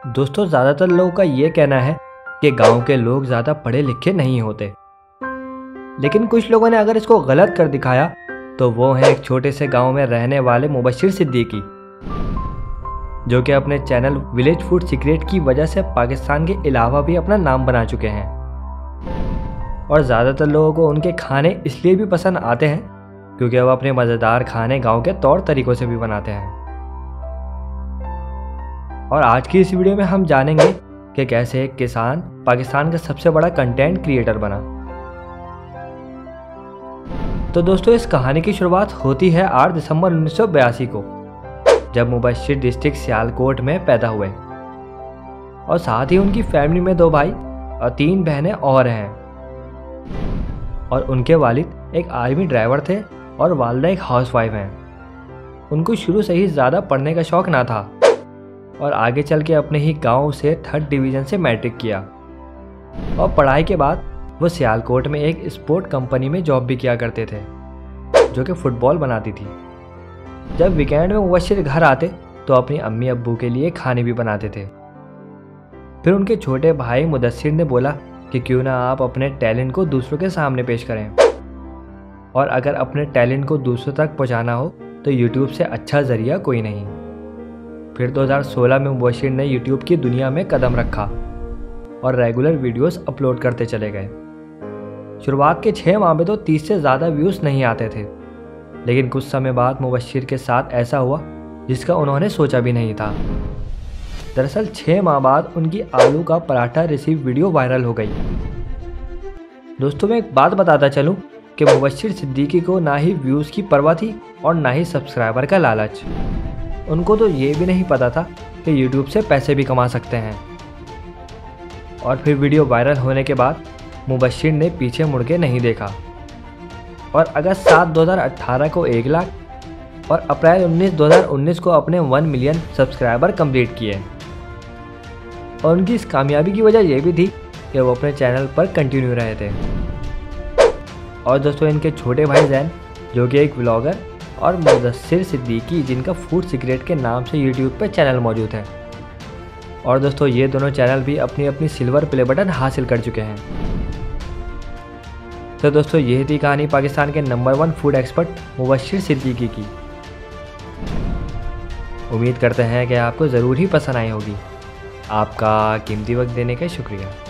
दोस्तों, ज़्यादातर लोगों का ये कहना है कि गांव के लोग ज़्यादा पढ़े लिखे नहीं होते, लेकिन कुछ लोगों ने अगर इसको गलत कर दिखाया तो वो है एक छोटे से गांव में रहने वाले मुबशिर सिद्दीकी, जो कि अपने चैनल विलेज फूड सीक्रेट की वजह से पाकिस्तान के अलावा भी अपना नाम बना चुके हैं। और ज़्यादातर लोगों को उनके खाने इसलिए भी पसंद आते हैं क्योंकि वो अपने मज़ेदार खाने गांव के तौर तरीकों से भी बनाते हैं। और आज की इस वीडियो में हम जानेंगे कि कैसे एक किसान पाकिस्तान का सबसे बड़ा कंटेंट क्रिएटर बना। तो दोस्तों, इस कहानी की शुरुआत होती है 8 दिसंबर 1982 को, जब मुबशिर डिस्ट्रिक्ट सियालकोट में पैदा हुए और साथ ही उनकी फैमिली में 2 भाई और 3 बहनें और हैं। और उनके वालिद एक आर्मी ड्राइवर थे और वालिदा एक हाउसवाइफ हैं। उनको शुरू से ही ज़्यादा पढ़ने का शौक़ ना था और आगे चल के अपने ही गांव से 3rd डिवीज़न से मैट्रिक किया। और पढ़ाई के बाद वो सियालकोट में एक स्पोर्ट कंपनी में जॉब भी किया करते थे, जो कि फुटबॉल बनाती थी। जब वीकेंड में मुबशिर घर आते तो अपनी अम्मी अब्बू के लिए खाने भी बनाते थे। फिर उनके छोटे भाई मुदस्सिर ने बोला कि क्यों ना आप अपने टैलेंट को दूसरों के सामने पेश करें, और अगर अपने टैलेंट को दूसरों तक पहुंचाना हो तो यूट्यूब से अच्छा ज़रिया कोई नहीं। फिर 2016 में मुबशिर ने यूट्यूब की दुनिया में कदम रखा और रेगुलर वीडियोस अपलोड करते चले गए। शुरुआत के 6 माह में तो 30 से ज़्यादा व्यूज़ नहीं आते थे, लेकिन कुछ समय बाद मुबशिर के साथ ऐसा हुआ जिसका उन्होंने सोचा भी नहीं था। दरअसल 6 माह बाद उनकी आलू का पराठा रेसिपी वीडियो वायरल हो गई। दोस्तों, मैं एक बात बताता चलूँ कि मुबशिर सिद्दीकी को ना ही व्यूज़ की परवाह थी और ना ही सब्सक्राइबर का लालच। उनको तो ये भी नहीं पता था कि यूट्यूब से पैसे भी कमा सकते हैं। और फिर वीडियो वायरल होने के बाद मुबशिर ने पीछे मुड़ के नहीं देखा और अगस्त 7, 2018 को 1 लाख और अप्रैल 19, 2019 को अपने 1 मिलियन सब्सक्राइबर कंप्लीट किए। और उनकी इस कामयाबी की वजह यह भी थी कि वो अपने चैनल पर कंटिन्यू रहे थे। और दोस्तों, इनके छोटे भाई जैन, जो कि एक व्लॉगर, और मुदस्सिर सिद्दीकी, जिनका फूड सीक्रेट के नाम से यूट्यूब पर चैनल मौजूद है। और दोस्तों, ये दोनों चैनल भी अपनी अपनी सिल्वर प्ले बटन हासिल कर चुके हैं। तो दोस्तों, ये थी कहानी पाकिस्तान के number 1 food expert Mubashir Siddiqui की। उम्मीद करते हैं कि आपको ज़रूर ही पसंद आई होगी। आपका कीमती वक्त देने का शुक्रिया।